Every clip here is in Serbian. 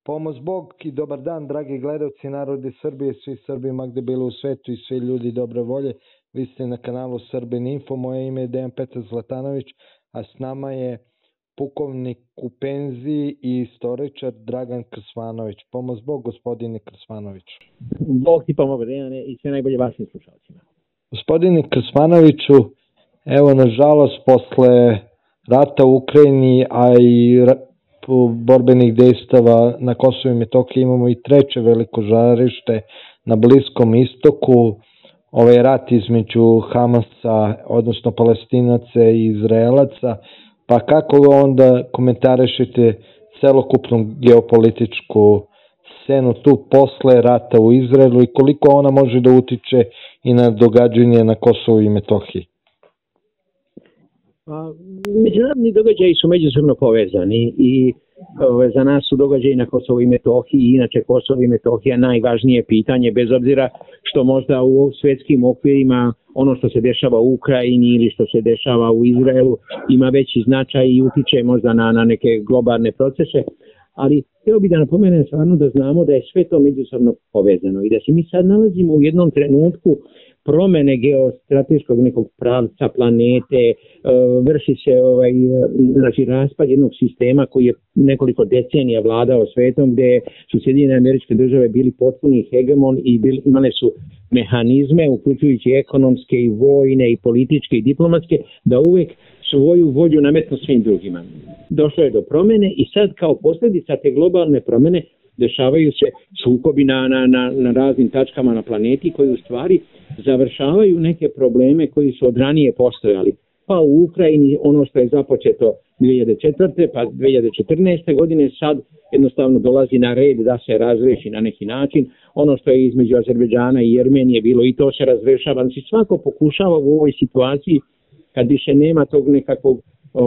Pomoz Bog i dobar dan, dragi gledalci, narodi Srbije, svi Srbi gde bili u svetu i svi ljudi dobre volje. Vi ste na kanalu Srbin Info, moje ime je Dejan Petar Zlatanović, a s nama je pukovnik u penziji i istoričar Dragan Krsmanović. Pomoz Bog, gospodine Krsmanović. Bog ti pomogu, Dejane, i sve najbolje vašim slušalcima. Gospodine Krsmanoviću, evo nažalost posle rata u Ukrajini, a i borbenih dejstava na Kosovu i Metohiji imamo i treće veliko žarište na Bliskom istoku, ovaj rat između Hamasa, odnosno Palestinaca i Izraelaca, pa kako onda komentarišete celokupnu geopolitičku scenu tu posle rata u Izraelu i koliko ona može da utiče i na događanje na Kosovu i Metohiji? Međunarodni događaji su međusobno povezani i za nas su događaji na Kosovu i Metohiji, inače Kosovo i Metohija najvažnije pitanje, bez obzira što možda u svetskim okvirima ono što se dešava u Ukrajini ili što se dešava u Izraelu ima veći značaj i utiče možda na neke globalne procese, ali htio bih da napomenem stvarno da znamo da je sve to međusobno povezano i da se mi sad nalazimo u jednom trenutku promene geostrateškog nekog pravca planete, vrši se raspad jednog sistema koji je nekoliko decenija vladao svetom, gde su Sjedinjene Američke Države bili potpuni hegemon i imale su mehanizme, uključujući ekonomske i vojne i političke i diplomatske, da uvek svoju volju nametnu svim drugima. Došlo je do promene i sad kao posljedica te globalne promene dešavaju se sukobi na raznim tačkama na planeti koji u stvari završavaju neke probleme koji su od ranije postojali. Pa u Ukrajini ono što je započeto 2004. pa 2014. godine sad jednostavno dolazi na red da se razreši na neki način. Ono što je između Azerbejdžana i Jermenije bilo i to se razrešava. Znači svako pokušava u ovoj situaciji kad više nema tog nekakvog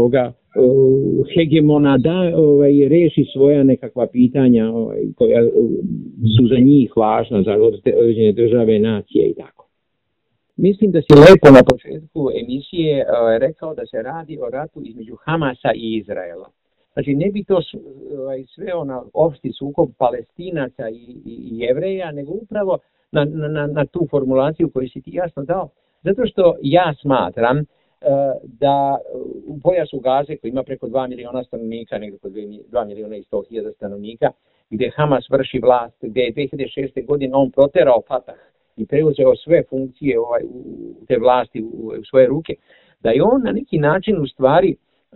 hegemona da reši svoja nekakva pitanja koja su za njih važna, za određene države, nacije i tako. Mislim da si lepo na početku emisije rekao da se radi o ratu između Hamasa i Izraela. Znači ne bi to sve opšti sukob Palestinaca i Jevreja, nego upravo na tu formulaciju koju si ti jasno dao. Zato što ja smatram da u pojasu Gaze koji ima preko 2 miliona stanovnika, negdje oko 2 miliona i 100.000 stanovnika, gdje Hamas vrši vlast, gdje je 2006. godine on proterao Fatah i preuzeo sve funkcije te vlasti u svoje ruke, da je on na neki način u stvari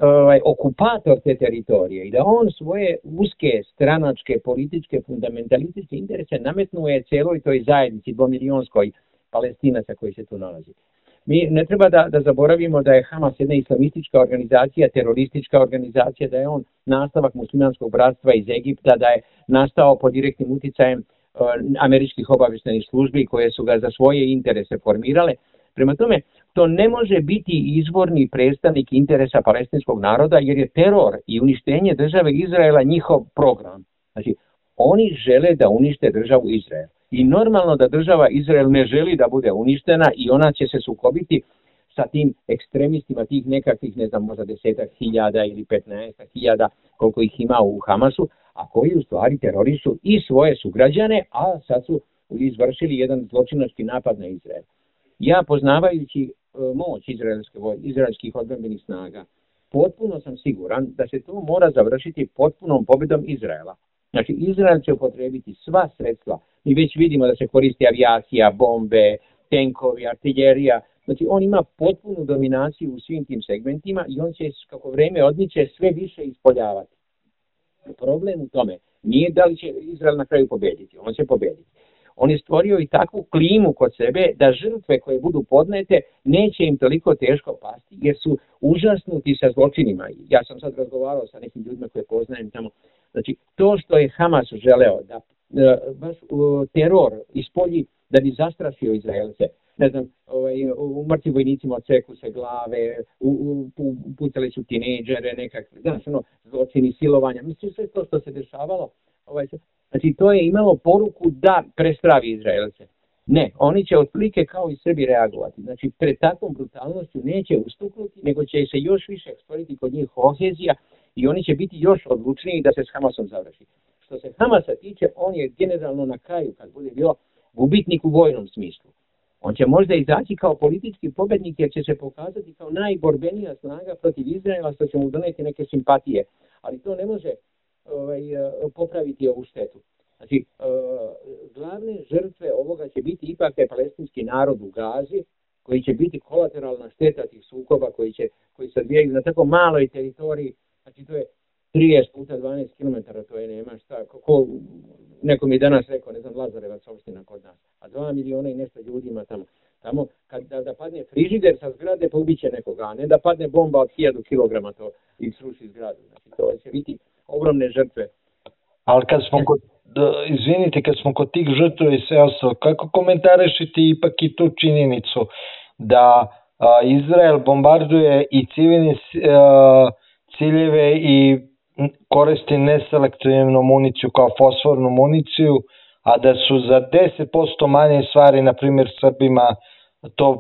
okupator te teritorije i da on svoje uske, stranačke, političke, fundamentalističke interese nametnuje celoj toj zajednici 2-milionskoj Palestinaca koji se tu nalazi. Mi ne treba da zaboravimo da je Hamas jedna islamistička organizacija, teroristička organizacija, da je on nastavak muslimanskog bratstva iz Egipta, da je nastao pod direktnim uticajem američkih obavještajnih službi koje su ga za svoje interese formirale. Prema tome, to ne može biti izvorni predstavnik interesa palestinskog naroda jer je teror i uništenje države Izraela njihov program. Znači, oni žele da unište državu Izrael. I normalno da država Izrael ne želi da bude uništena i ona će se sukobiti sa tim ekstremistima, tih nekakvih, ne znam, možda 10.000 ili 15.000, koliko ih ima u Hamasu, a koji u stvari terorišu i svoje sugrađane, a sad su izvršili jedan zločinački napad na Izrael. Ja, poznavajući moć izraelskih odbrambenih snaga, potpuno sam siguran da se to mora završiti potpunom pobjedom Izraela. Znači, Izrael će upotrijebiti sva sredstva. Mi već vidimo da se koristi avijacija, bombe, tenkovi, artiljerija. Znači, on ima potpunu dominaciju u svim tim segmentima i on će, kako vreme odmiče, sve više ispoljavati. Problem u tome nije da li će Izrael na kraju pobediti. On će pobediti. On je stvorio i takvu klimu kod sebe da žrtve koje budu podnete neće im toliko teško pasti jer su užasnuti sa zločinima. Ja sam sad razgovarao sa nekim ljudima koje poznajem tamo. Znači, to što je Hamas želeo da baš teror ispolji da bi zastrašio Izraelce, ne znam, mrtvi vojnicima odseku se glave, pucali su tinejdžere, nekakve, zločini, silovanja, mislim sve to što se dešavalo. Znači, to je imalo poruku da prestravi Izraelce. Ne, oni će otprilike kao i Srbi reagovati. Znači, pred takvom brutalnošću neće ustuknuti, nego će se još više stvoriti kod njih kohezija i oni će biti još odlučniji da se s Hamasom završi. što se Hamasa tiče, on je generalno na kraju, kad bude bio gubitnik u vojnom smislu. On će možda izaći kao politički pobednik jer će se pokazati kao najborbenija snaga protiv Izraela, što će mu doneti neke simpatije. Ali to ne može popraviti ovu štetu. Znači, glavne žrtve ovoga će biti ipak taj palestinski narod u Gazi, koji će biti kolateralna šteta tih sukoba koji se odvijaju na tako maloj teritoriji. Znači, to je 30 puta 12 km, to je nema šta. Neko mi je danas rekao, ne znam, Lazarevac opština kod nas, a 2 miliona i nešto ljudima tamo. Tamo, da padne frižider sa zgrade, pa ubiće nekoga, a ne da padne bomba od 1000 kg to i sruši zgradu. Znači, to će biti ogromne žrtve. Ali izvinite, kad smo kod tih žrtva i sve ostalo, kako komentarišite ipak i tu činjenicu da Izrael bombarduje i civilne ciljeve i koristi neselektivnu municiju kao fosfornu municiju, a da su za 10% manje stvari, na primjer Srbima, to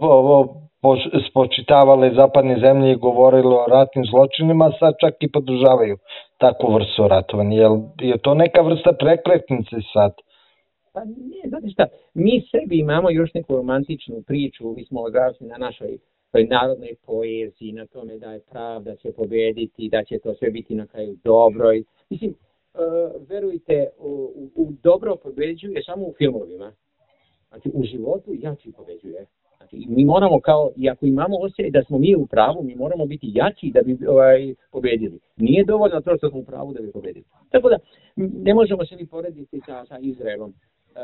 spočitavale zapadne zemlje i govorile o ratnim zločinima, sad čak i podržavaju takvu vrstu ratovanja. Je to neka vrsta prekretnice sad? Pa ne, znate šta, mi sebi imamo još neku romantičnu priču, mi smo odrasli na našoj narodnoj poeziji, na tome da je pravda će pobediti, da će to sve biti na kraju dobro. Mislim, verujte, u dobro pobeđuje samo u filmovima. Znači, u životu jači pobeđuje. Znači, mi moramo i ako imamo osjećaj da smo mi u pravu, mi moramo biti jači da bi pobedili. Nije dovoljno to što smo u pravu da bi pobedili. Tako da, ne možemo se ni porediti sa Izraelom.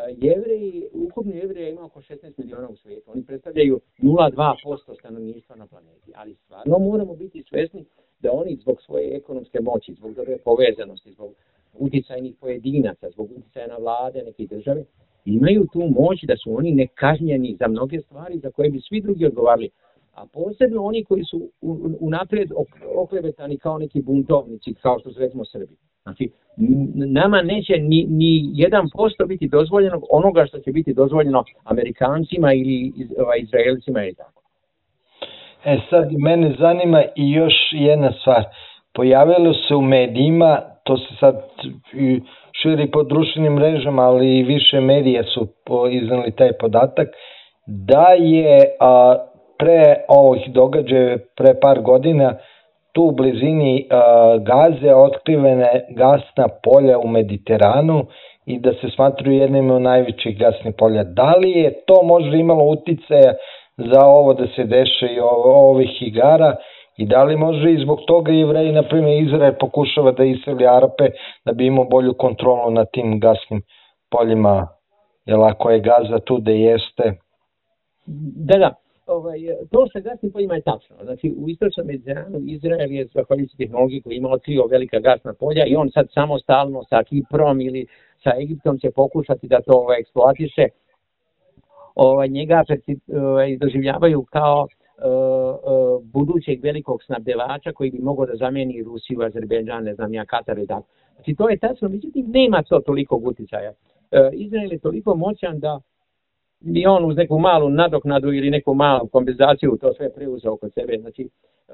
Ukupni Jevreja ima oko 16 miliona u svijetu. Oni predstavljaju 0,2% stanovništva na planeti. Ali stvarno moramo biti svjesni da oni zbog svoje ekonomske moći, zbog dobre povezanosti, zbog uticajnih pojedinaca, zbog uticaja na vlade neke države, imaju tu moć da su oni nekažnjeni za mnoge stvari za koje bi svi drugi odgovarali. A posebno oni koji su unaprijed oklevetani kao neki buntovnici, kao što su recimo Srbi. Znači, nama neće ni 1% biti dozvoljeno onoga što će biti dozvoljeno Amerikancima ili Izraelcima i tako. Sad mene zanima i još jedna stvar. Pojavilo se u medijima, to se sad širi po društvenim mrežama, ali i više medija su iznali taj podatak, da je pre ovih događaja, pre par godina, tu u blizini Gaze otkrivene gasna polja u Mediteranu i da se smatruju jednim od najvećih gasnih polja. Da li je to možda imalo uticaja za ovo da se deša i ovih igara i da li može i zbog toga Jevreji, na primjer Izrael, pokušava da iseli Arape da bi imao bolju kontrolu nad tim gasnim poljima, jer ako je Gaza tu da jeste? Da. To sa gasnim poljima je tačno. Znači, u istočnom Mediteranu Izrael je zahvaljujući tehnologiji koji ima otkrio velika gasna polja i on sad samostalno sa Kiprom ili sa Egiptom će pokušati da to eksploatiše. Njega doživljavaju kao budućeg velikog snabdevača koji bi mogao da zamijeni Rusiju, Azerbejdžan, ne znam ja, Katar i tako. Znači, to je tačno, međutim, nema to tolikog uticaja. Izrael je toliko moćan da i on uz neku malu nadoknadu ili neku malu kompenzaciju to sve preuzeo kod sebe. Znači,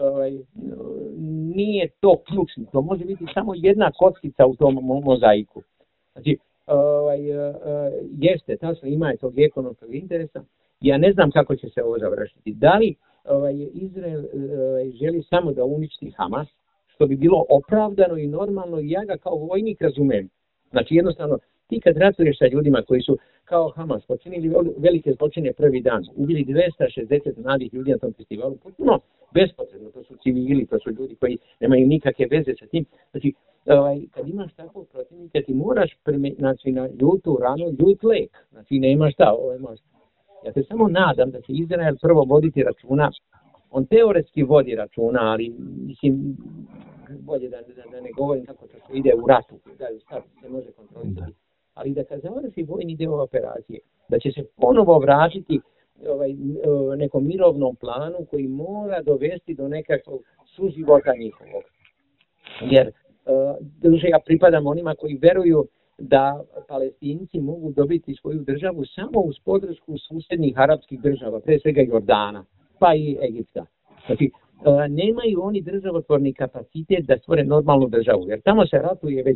nije to ključno. To može biti samo jedna kockica u tom mozaiku. Znači, jeste, tačno ima je tog ekonomskog interesa. Ja ne znam kako će se ovo završiti. Da li Izrael želi samo da uništi Hamas, što bi bilo opravdano i normalno i ja ga kao vojnik razumem. Znači, jednostavno, ti kad ratuješ sa ljudima koji su kao Hamas počinili velike zločine prvi dan, ubili 260 mladih ljudi na tom festivalu, potpuno bespotrebno, to su civili, to su ljudi koji nemaju nikakve veze sa tim. Znači, kad imaš takvog protivnika, ti moraš znači, na ljutu ranu, ljut lek. Znači, ne imaš šta, ja se samo nadam da će Izrael prvo voditi računa, on teoretski vodi računa, ali mislim, bolje da ne govorim kako to se ide u ratu, da se može kontrolisati. Ali da kad završi vojni deo operacije, da će se ponovo vratiti nekom mirovnom planu koji mora dovesti do nekakvog suživota njihovog. Jer ja pripadam onima koji veruju da Palestinci mogu dobiti svoju državu samo uz podršku susjednih arapskih država, pre svega Jordana, pa i Egipta. Znači, nemaju oni državotvorni kapacitet da stvore normalnu državu, jer tamo se ratuje već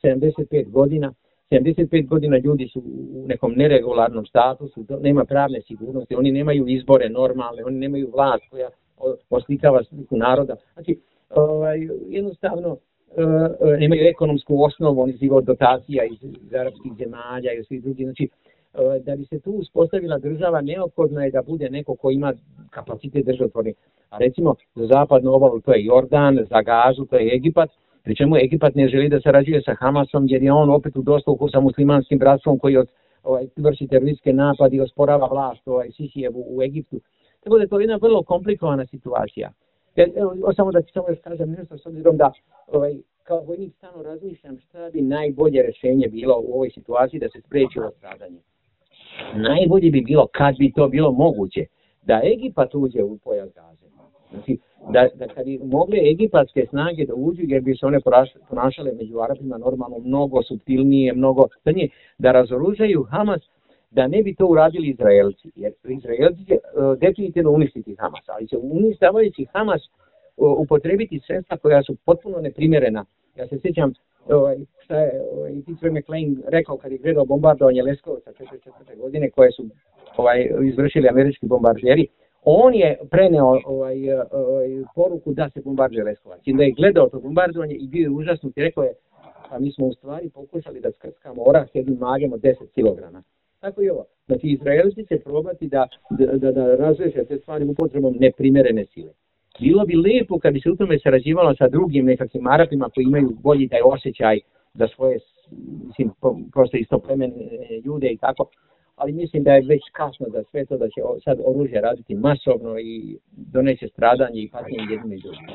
75 godina. 75 godina ljudi su u nekom neregularnom statusu, nema pravne sigurnosti, oni nemaju izbore normalne, oni nemaju vlast koja oslikava sliku naroda. Znači, jednostavno nemaju ekonomsku osnovu, oni žive od dotacija iz arapskih zemalja i svih drugih. Znači, da bi se tu uspostavila država, neophodno je da bude neko ko ima kapacitet državotvorni. A recimo za zapadnu obalu to je Jordan, za Gazu to je Egipat, pri čemu Egipat ne želi da sarađuje sa Hamasom jer je on opet u dosluhu sa muslimanskim bratstvom koji vrši terorističke napade i osporava vlast Sisijevu u Egiptu. Tako da je to jedna vrlo komplikovana situacija. Samo da još kažem nešto s obzirom da kao vojnik stalno razmišljam šta bi najbolje rješenje bilo u ovoj situaciji da se spriječi ovo stradanje. Najbolje bi bilo kad bi to bilo moguće da Egipat uđe u pojas Gaze. Znači, da kad bi mogle egipatske snage da uđu jer bi se one ponašale među Arapima normalno mnogo suptilnije, mnogo crnije, da razoružaju Hamas, da ne bi to uradili Izraelci. Jer Izraelci će definitivno uništiti Hamas, ali će uništavajući Hamas upotrebiti sredstva koja su potpuno neprimjerena. Ja se sjećam šta je Peter McClain rekao kad je gledao bombardovanje Leskovca 1944. godine koje su izvršili američki bombarderi. On je preneo poruku da se bombarduje Leskovac. I da je gledao to bombardovanje i bio je užasnut i rekao je, a mi smo u stvari pokušali da skrskamo orah s jednim magem od 10 kg. Tako i ovo. Znači, Izraelci će probati da razreše te stvari upotrebom neprimjerene sile. Bilo bi lijepo kad bi se u tome sarađivalo sa drugim nekakvim Arapima koji imaju bolji taj osjećaj za svoje, mislim, prosto istoplemene ljude i tako, ali mislim da je već kasno za sve to da će sad oružje raditi masovno i doneće stradanje i patnje jednim i drugim.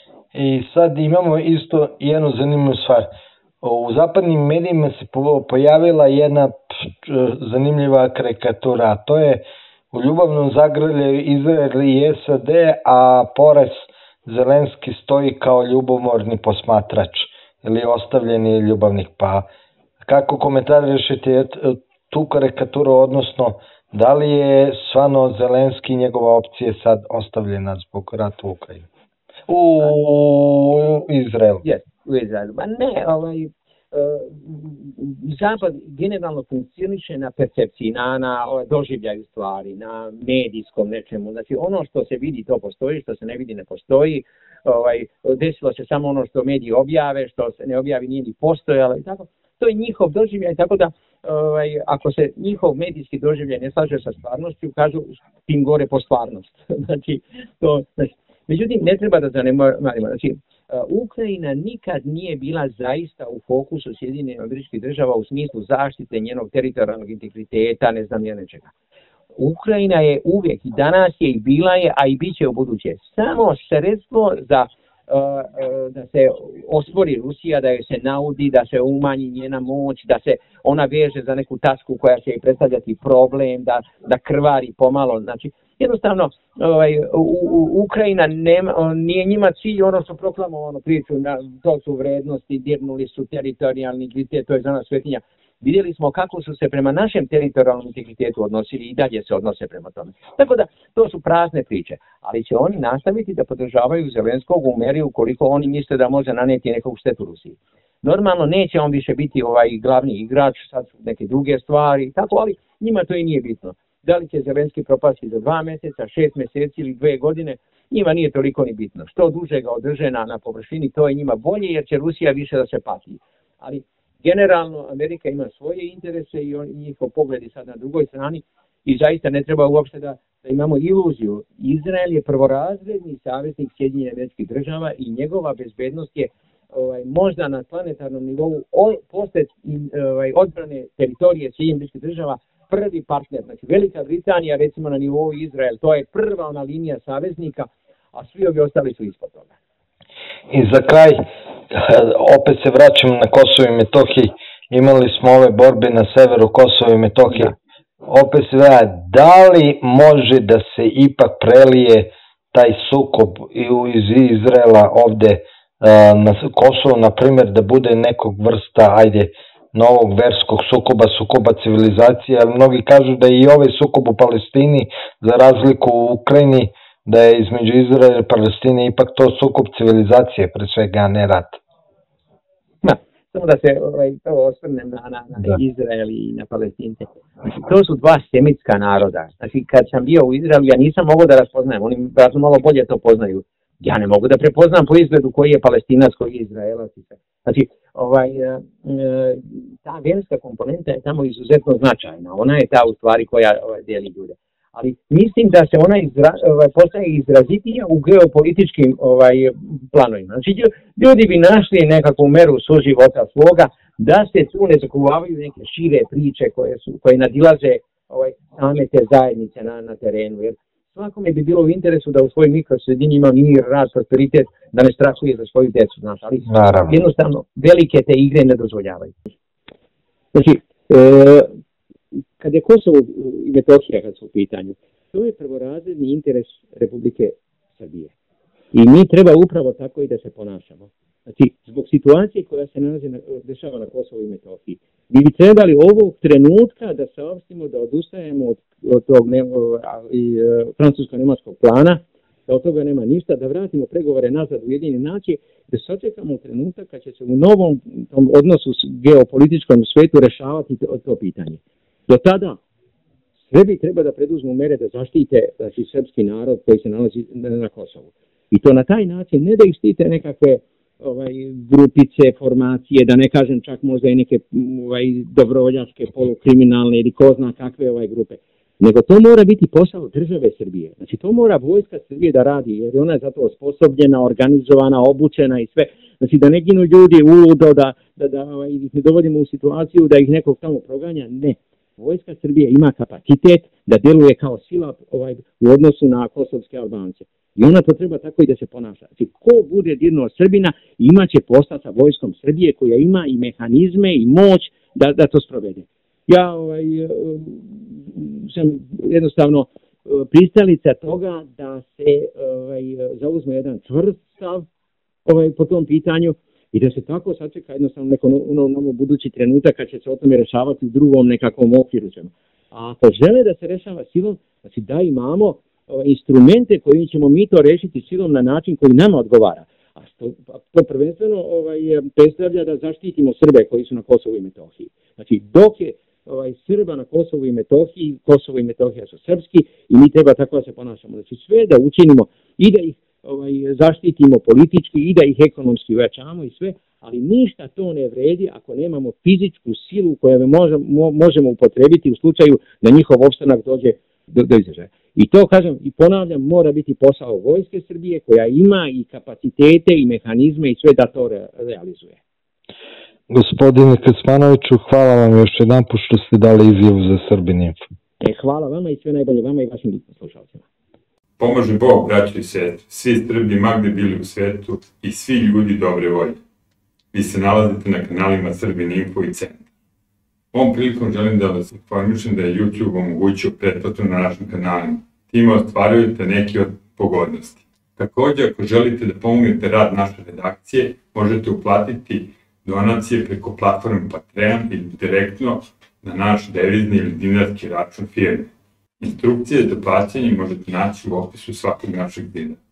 I sad imamo isto jednu zanimljivu stvar. U zapadnim medijima se pojavila jedna zanimljiva karikatura, a to je u ljubavnom zagrljaju Izrael i SAD, a pored Zelenski stoji kao ljubomorni posmatrač ili ostavljeni ljubavnik. Pa kako komentarišete tu karikaturu, odnosno da li je stvarno Zelenski i njegova opcija sad ostavljena zbog rata u Ukrajini? U Izraelu. Yes, u Izraelu. Ba ne, Zapad generalno funkcioniše na percepciji, na doživljaju stvari, na medijskom nečemu. Znači ono što se vidi to postoji, što se ne vidi ne postoji. Desilo se samo ono što mediji objave, što se ne objavi nije ni postojalo i tako. To je njihov doživljaj, tako da ako se njihov medijski doživljaj ne slaže sa stvarnošću, kažu tim gore po stvarnost. Međutim, ne treba da zanemarimo. Znači, Ukrajina nikad nije bila zaista u fokusu Sjedinjenih Američkih Država u smislu zaštite njenog teritorijalnog integriteta, ne znam nečega. Ukrajina je uvijek i danas je i bila je, a i bit će u buduće samo sredstvo za da se ospori Rusija, da joj se naudi, da se umanji njena moć, da se ona veže za neku tasku koja će joj predstavljati problem, da krvari pomalo. Znači, jednostavno, Ukrajina nije njima cilj ono što proklamovano priču, to su vrednosti, dirnuli su teritorijalni integritet, to je za nas svetinja. Vidjeli smo kako su se prema našem teritorijalnom integritetu odnosili i dalje se odnose prema tome. Tako da, to su prazne priče, ali će oni nastaviti da podržavaju Zelenskog u meri ukoliko oni misle da može nanijeti nekog štetu Rusiji. Normalno neće on više biti glavni igrač, sad su neke druge stvari, tako, ali njima to i nije bitno. Da li će Zelenski propasti za 2 mjeseca, 6 mjeseci ili 2 godine, njima nije toliko ni bitno. Što duže ga održe na površini, to je njima bolje jer će Rusija više da se pati. Ali generalno Amerika ima svoje interese i njihov pogled je sad na drugoj strani i zaista ne treba uopšte da imamo iluziju. Izrael je prvorazredni saveznik Sjedinjenih Američkih Država i njegova bezbednost je možda na planetarnom nivou posle odbrane teritorije Sjedinjenih Američkih Država prvi partner. Znači Velika Britanija recimo na nivou Izrael, to je prva ona linija saveznika, a svi ovi ostali su ispod toga. I za kraj, opet se vraćamo na Kosovo i Metohiji, imali smo ove borbe na severu Kosova i Metohije. Da. Opet se vraća, da li može da se ipak prelije taj sukob iz Izraela ovde na Kosovo, na primjer, da bude nekog vrsta, novog verskog sukoba civilizacije, ali mnogi kažu da i ovaj sukob u Palestini, za razliku u Ukrajini, da je između Izraela i Palestine ipak to sukob civilizacije, pre svega, a ne rat. samo da se to osvrnem na Izrael i na Palestince. Znači, to su dva semitska naroda. Znači, kad sam bio u Izraelu, ja nisam mogao da raspoznajem, oni vjerojatno malo bolje to poznaju. Ja ne mogu da prepoznam po izgledu koji je Palestinac, koji je Izraelac. Znači, ta vjerska komponenta je tamo izuzetno značajna. Ona je ta u stvari koja dijeli ljude. Ali mislim da se ona postaje izrazitija u geopolitičkim planovima. Znači, ljudi bi našli nekakvu meru suživota svoga da se tu ne zakuvavaju neke šire priče koje nadilaze same te zajednice na terenu. Jer svakome bi bilo u interesu da u svojoj mikrosredini ima mir, rad, prosperitet, da ne strahuje za svoju djecu. Znači, ali jednostavno velike te igre ne dozvoljavaju. Znači, kad je Kosovo i Metohija kad su u pitanju, to je prvorazredni interes Republike Srbije. I mi treba upravo tako i da se ponašamo. Znači, zbog situacije koja se dešava na Kosovu i Metohiji, mi bi trebali ovog trenutka da saopštimo, da odustajemo od tog francusko-nemačkog plana, da od toga nema ništa, da vratimo pregovore nazad u Ujedinjene nacije, da sačekamo trenutak kad će se u novom odnosu s geopolitičkom svetu rešavati to pitanje. Do tada Srbi treba da preduzmu mere da zaštite srpski narod koji se nalazi na Kosovu. I to na taj način, ne da ih štite nekakve grupice, formacije, da ne kažem čak možda i neke dobrovoljačke, polukriminalne ili ko zna kakve grupe, nego to mora biti posao države Srbije. Znači to mora vojska Srbije da radi, jer ona je zato osposobljena, organizovana, obučena i sve. Znači da ne ginu ljudi uludo, da ih ne dovodimo u situaciju da ih nekog tamo proganja, ne. Vojska Srbije ima kapacitet da djeluje kao sila u odnosu na kosovske Albance. I ona to treba tako i da se ponaša. Znači, ko bude dirnuo Srbina, imaće posla sa vojskom Srbije koja ima i mehanizme i moć da to sprovede. Ja sam jednostavno pristalica toga da se zauzme jedan čvrst stav po tom pitanju i da se tako sačeka jednostavno neko novo budući trenutak kad će se o tome rešavati u drugom nekakvom okviru. A ako žele da se rešava silom, znači da imamo instrumente kojim ćemo mi to rešiti silom na način koji nama odgovara. A to prvenstveno predstavlja da zaštitimo Srbe koji su na Kosovu i Metohiji. Znači dok je Srba na Kosovu i Metohiji, Kosovo i Metohija su srpski i mi treba tako da se ponašamo. Znači sve da učinimo i da ih zaštitimo politički i da ih ekonomski uvećamo i sve, ali ništa to ne vredi ako nemamo fizičku silu koju možemo upotrebiti u slučaju da njihov opstanak dođe do izražaja. I to, kažem i ponavljam, mora biti posao vojske Srbije koja ima i kapacitete i mehanizme i sve da to realizuje. Gospodine Krsmanoviću, hvala vam još jedan put što ste dali izjavu za Srbin Info. Hvala vama i sve najbolje vama i vašim slušalcima. Pomože Bog, braći i sestri, svi Srbi magde bili u svetu i svi ljudi dobre volje. Vi se nalazite na kanalima Srbin Info i Centar. Ovom prilikom želim da vas informišem da je YouTube omogućio pretplatu na našim kanalima. Time ostvarujete neke od pogodnosti. Također, ako želite da pomognete rad naše redakcije, možete uplatiti donacije preko platforme Patreon ili direktno na naš devizni ili dinarski račun firme. Instrukcije za plaćanje možete naći u opisu svakog našeg videa.